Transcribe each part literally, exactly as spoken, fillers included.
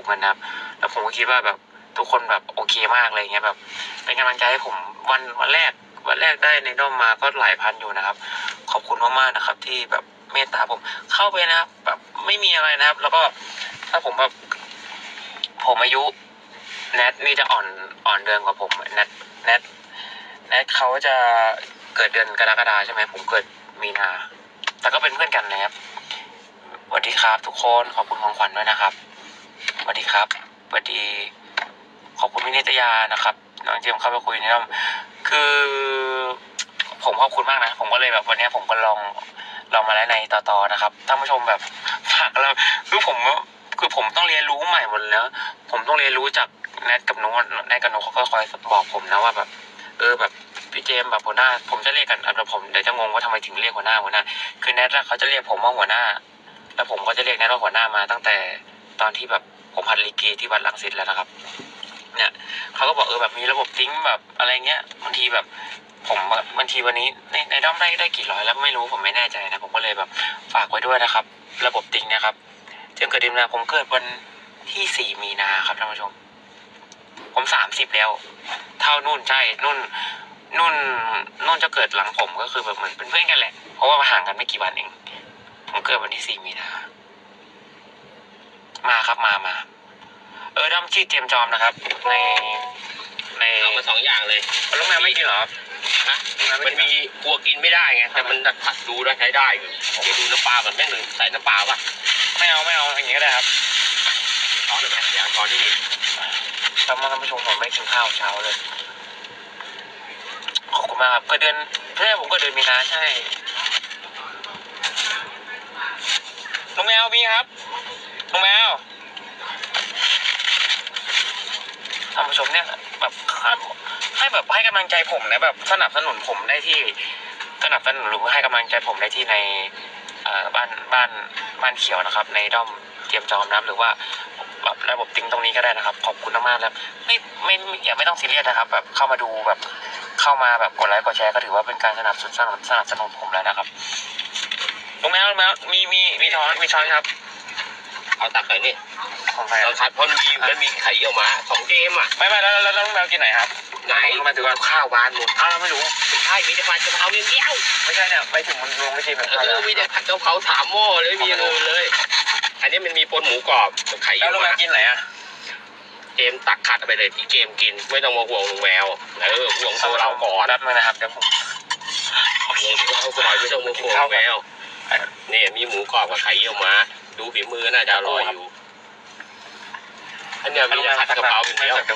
เงินนะครับแล้วผมก็คิดว่าแบบทุกคนแบบโอเคมากเลยเงี้ยแบบเป็นกำลังใจให้ผมวันวันแรกวันแรกได้ในด้อมมาก็หลายพันอยู่นะครับขอบคุณมากๆนะครับที่แบบเมตตาผมเข้าไปนะครับแบบไม่มีอะไรนะครับแล้วก็ถ้าผมแบบผมอายุแนทนี่จะอ่อนอ่อนเดือนกว่าผมแนทแนทแนทเขาจะเกิดเดือนกรกฎาใช่ไหมผมเกิดมีนาแต่ก็เป็นเพื่อนกันนะครับสวัสดีครับทุกคนขอบคุณของขวัญด้วยนะครับสวัสดีครับสวัสดีขอบคุณพี่นิตยานะครับน้องเจมเข้าไปคุยนะครับคือผมขอบคุณมากนะผมก็เลยแบบวันนี้ผมก็ลองลองมาแล้วในต่อๆนะครับท่านผู้ชมแบบฝากเราคือผมคือผมต้องเรียนรู้ใหม่หมดแล้วผมต้องเรียนรู้จากแนทกับนุ๊กแนทกับนุ๊กเขาก็คอยบอกผมนะว่าแบบเออแบบพี่เจมแบบหัวหน้าผมจะเรียกกันแล้วผมเดี๋ยวจะงงว่าทำไมถึงเรียกหัวหน้าหัวหน้าคือแนทเขาจะเรียกผมว่าหัวหน้าแล้วผมก็จะเรียกแนทว่าหัวหน้ามาตั้งแต่ตอนที่แบบผมหัดลิเกที่วัดรังสิตแล้วนะครับเนี่ยเขาก็บอกเออแบบมีระบบทิ้งแบบอะไรเงี้ยบางทีแบบผมบางทีวันนี้ในในด้อมได้ได้กี่ร้อยแล้วไม่รู้ผมไม่แน่ใจนะผมก็เลยแบบฝากไว้ด้วยนะครับระบบทิ้งนะครับเจมเกิดเดือนมีนาผมเกิดวันที่สี่มีนาครับท่านผู้ชมผมสามสิบแล้วเท่านุ่นใช่นุ่นนุ่นนุ่นจะเกิดหลังผมก็คือแบบเหมือนเป็นเพื่อนกันแหละเพราะว่าห่างกันไม่กี่วันเองผมเกิดวันที่สี่มีนามาครับมามาเออด้อมชื่อเจมจอมนะครับในในเอามาสองอย่างเลยลูกแมวไม่กินเหรอฮะมันมีกลัวกินไม่ได้ไงแต่มันถัดดูแล้วใช้ได้อยู่เดี๋ยวดูน้ำปลาก่อนแม่งหนึ่งใส่น้ำปลาป่ะไม่เอาไม่เอาอย่างนี้ก็ได้ครับช้อนเลยไหมเดี๋ยวช้อนที่นี่ท่านผู้ชมผมไม่กินข้าวเช้าเลยขอบคุณมากครับก็เดือนเพื่อนผมก็เดือนมีนาใช่ลุงแมวมีครับลุงแมวท่านผู้ชมเนี่ยแบบให้แบบให้กำลังใจผมนะแบบสนับสนุนผมได้ที่สนับสนุนหรือให้กำลังใจผมได้ที่ในบ้านบ้านบ้านเขียวนะครับในด้อมเตรียมจอมน้ำหรือว่าแบบระบบติ้งตรงนี้ก็ได้นะครับขอบคุณมากๆแล้วไม่ไม่อย่าไม่ต้องซีเรียสนะครับแบบเข้ามาดูแบบเข้ามาแบบกดไลค์กดแชร์ก็ถือว่าเป็นการสนับสนุนสนับสนุนผมแล้วนะครับลุงแมวลุงแมวมีมีมีช้อนมีช้อนครับเอาตักไปนี่ของใครครับเพราะมีมันมีไข่เยี่ยวม้าของเจมอ่ะไม่ไม่แล้วแล้วลุงแมวกินไหนครับไหนมาถึงว่าข้าววานหมดอ้าวไม่รู้ไม่ใช่มีแต่ผัดกะเพราอย่างเดียวไม่ใช่เนี่ยไปถึงมันลงไม่ใช่แบบเออมีแต่ผัดกะเพราสามหม้อเลยมีอย่างอื่นเลยอันนี้มันมีปนหมูกรอบกับไข่เยี่ยวม้ากินไหนอ่ะเจมตักขัดไปเลยที่เจมกินไม่ต้องมาห่วงลุงแมวเออห่วงตัวเราก่อนรับมานะครับเดี๋ยวผมห่วงตัวเราก่อนไม่ต้องมาห่วงแมวนี่มีหมูกรอบกับไข่เยี่ยวม้าดูฝีมือน่าจะอร่อยอยู่อันนี้มีผัดกะเพราเป็นเดียว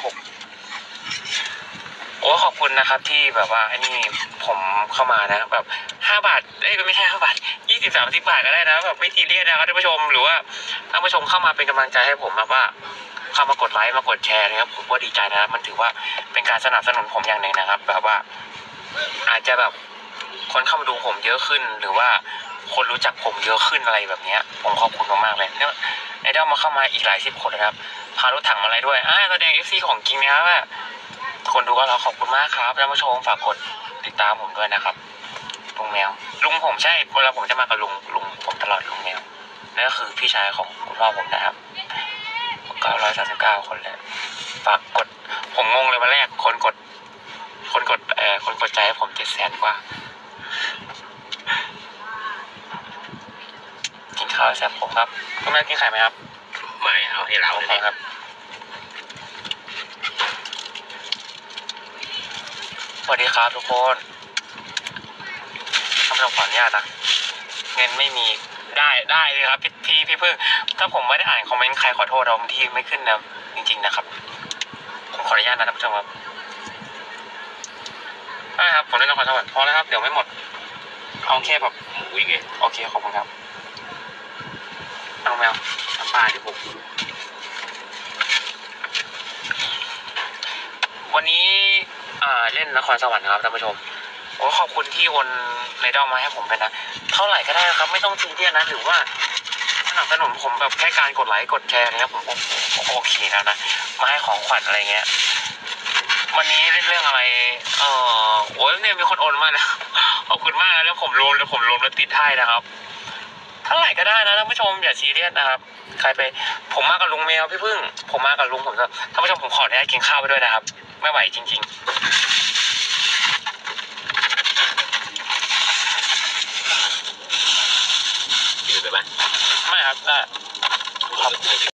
โอ้ขอบคุณนะครับที่แบบว่าอันนี้ผมเข้ามานะแบบห้าบาทเอ้ยไม่ใช่ห้าบาทยี่สิบสามสิบบาทก็ได้นะแบบไม่ซีเรียสนะครับท่านผู้ชมหรือว่าท่านผู้ชมเข้ามาเป็นกำลังใจให้ผมแบบว่าเข้ามากดไลค์มากดแชร์นะครับผมก็ดีใจนะมันถือว่าเป็นการสนับสนุนผมอย่างหนึ่งนะครับแบบว่าอาจจะแบบคนเข้ามาดูผมเยอะขึ้นหรือว่าคนรู้จักผมเยอะขึ้นอะไรแบบนี้ผมขอบคุณมากๆเลยเนี่ยในด้อมมาเข้ามาอีกหลายสิบคนนะครับพารถถังมาอะไรด้วยอ่าแสดงเอฟซีของจริงนะครับว่าคนดูก็เราขอบคุณมากครับท่านผู้ชมฝากกดติดตามผมด้วยนะครับลุงแมวลุงผมใช่เวลาผมจะมากับลุงลุงผมตลอดลุงแมวนั่นก็คือพี่ชายของคุณพ่อผมนะครับเก้าร้อยสามสิบเก้าคนเลยฝากกดผมงงเลยวันแรกคนกดคนกดเอ่อคนกดใจให้ผมเจ็ดแสนกว่ากินข้าวแซ่บผมครับคุณแม่กินไข่ไหมครับไม่เอาให้เราเลยครับสวัสดีครับทุกคนท่านผู้ชมขออนุญาตนะเงินไม่มีได้ได้เลยครับพี่พี่พี่เพิ่งถ้าผมไม่ได้อ่านคอมเมนต์ใครขอโทษเราบางทีไม่ขึ้นนะจริงๆนะครับผมขออนุญาตนะท่านผู้ชมครับได้ครับผมได้รับขอโทษพอแล้วครับเดี๋ยวไม่หมดเอาแค่แบบวิ่งไงโอเคขอบคุณครับเอาแมวน้ำปลาดิผมวันนี้อ่าเล่นนครสวรรค์ครับท่านผู้ชมโอ้ขอบคุณที่โอนในดอมมาให้ผมเลยนะเท่าไหร่ก็ได้ครับไม่ต้องซีเรียสนะหรือว่าสนับสนุนผมแบบแค่การกดไลค์กดแชร์นะครับผมโอเคแล้วนะมาให้ของขวัญอะไรเงี้ยวันนี้เล่นเรื่องอะไรเออโอ้ยเนี่ยมีคนโอนมาแล้วขอบคุณมากแล้วผมรวมแล้วผมรวมแล้วติดให้นะครับเท่าไหร่ก็ได้นะท่านผู้ชมอย่าซีเรียสนะครับใครไปผมมากับลุงแมวพี่พึ่งผมมากับลุงผมจะท่านผู้ชมผมขออนุญาตกินข้าวไปด้วยนะครับไม่ไหวจริงๆอยู่ไปไหมไม่ครับได้ครับ